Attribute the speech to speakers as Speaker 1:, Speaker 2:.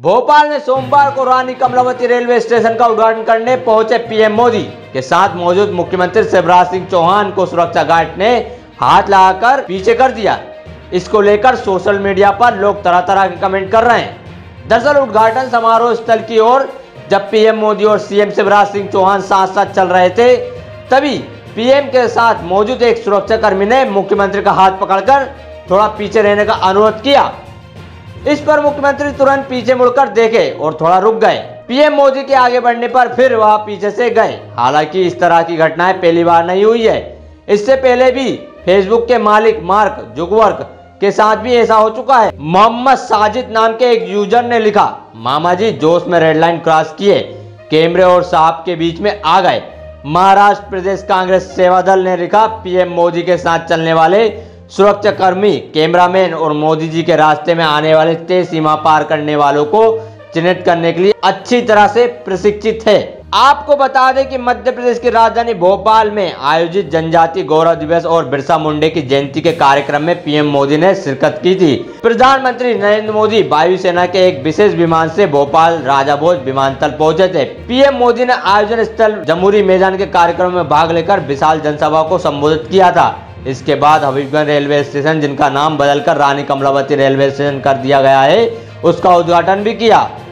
Speaker 1: भोपाल में सोमवार को रानी कमलावती रेलवे स्टेशन का उद्घाटन करने पहुंचे पीएम मोदी के साथ मौजूद मुख्यमंत्री शिवराज सिंह चौहान को सुरक्षा गार्ड ने हाथ लगाकर पीछे कर दिया। इसको लेकर सोशल मीडिया पर लोग तरह तरह के कमेंट कर रहे हैं। दरअसल उद्घाटन समारोह स्थल की ओर जब पीएम मोदी और सीएम शिवराज सिंह चौहान साथ साथ चल रहे थे, तभी पीएम के साथ मौजूद एक सुरक्षा कर्मी ने मुख्यमंत्री का हाथ पकड़कर थोड़ा पीछे रहने का अनुरोध किया। इस पर मुख्यमंत्री तुरंत पीछे मुड़कर देखे और थोड़ा रुक गए। पीएम मोदी के आगे बढ़ने पर फिर वह पीछे से गए। हालांकि इस तरह की घटनाएं पहली बार नहीं हुई है। इससे पहले भी फेसबुक के मालिक मार्क जुकरबर्ग के साथ भी ऐसा हो चुका है। मोहम्मद साजिद नाम के एक यूजर ने लिखा, मामा जी जोश में रेड लाइन क्रॉस किए, कैमरे और सांप के बीच में आ गए। महाराष्ट्र प्रदेश कांग्रेस सेवा दल ने लिखा, पीएम मोदी के साथ चलने वाले सुरक्षा कर्मी कैमरामैन और मोदी जी के रास्ते में आने वाले तेज सीमा पार करने वालों को चिन्हित करने के लिए अच्छी तरह से प्रशिक्षित है। आपको बता दें कि मध्य प्रदेश की राजधानी भोपाल में आयोजित जनजातीय गौरव दिवस और बिरसा मुंडा की जयंती के कार्यक्रम में पीएम मोदी ने शिरकत की थी। प्रधानमंत्री नरेंद्र मोदी वायुसेना के एक विशेष विमान से भोपाल राजा भोज विमानतल पहुंचे थे। पीएम मोदी ने आयोजन स्थल जमूरी मैदान के कार्यक्रम में भाग लेकर विशाल जनसभा को संबोधित किया था। इसके बाद हबीबगंज रेलवे स्टेशन, जिनका नाम बदलकर रानी कमलावती रेलवे स्टेशन कर दिया गया है, उसका उद्घाटन भी किया।